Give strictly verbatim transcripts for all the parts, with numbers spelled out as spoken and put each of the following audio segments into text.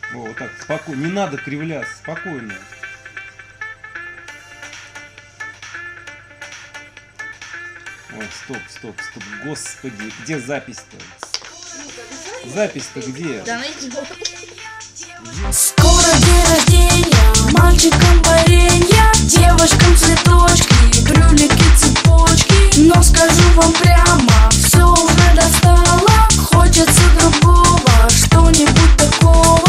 Во, вот так, спокойно. Не надо кривляться, спокойно. Ой, стоп, стоп, стоп. Господи, где запись-то? Запись-то где? Да найди. Скоро день рождения, мальчикам варенья, девушкам цветочки, брюлики, цепочки. Но скажу вам прямо, все уже достало, хочется другого, что-нибудь такого.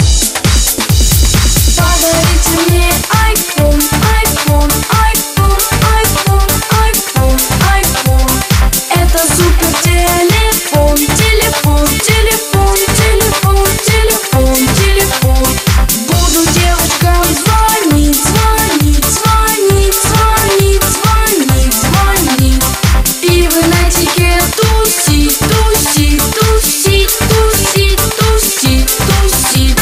Подарите мне айфон, айфон, айфон, айфон, айфон, айфон. Это супер телефон, телефон, телефон, телефон, телефон, телефон. Буду девочкам звонить, звонить, звонить, звонить, звонить, звонить. И в нетике тусить, тусить, тусить, тусить, тусить, тусить.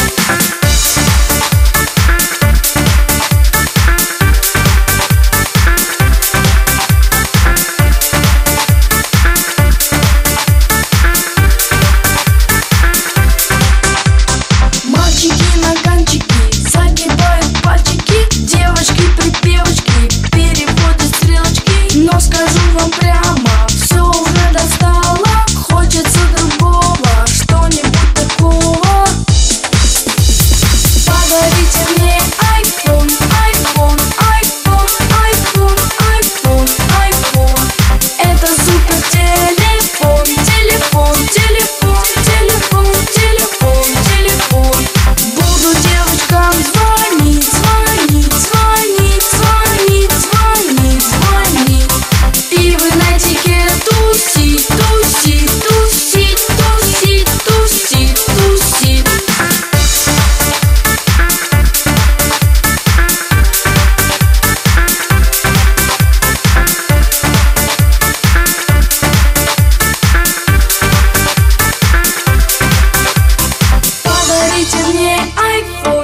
Мальчики на канчики загибают пальчики, девочки припевочки переводят стрелочки. Но скажу вам прямо, все уже достало, хочется другого, что-нибудь такого. Подарите мне айфон, айфон, айфон, айфон, айфон, айфон. Это супер телефон, телефон, телефон, телефон, телефон, телефон. Буду девочкам звонить, звонить, звонить, звонить, звонить, звонить. И в нетике тусить, тусить, тусить, тусить, тусить, тусить. Подарите мне айфон.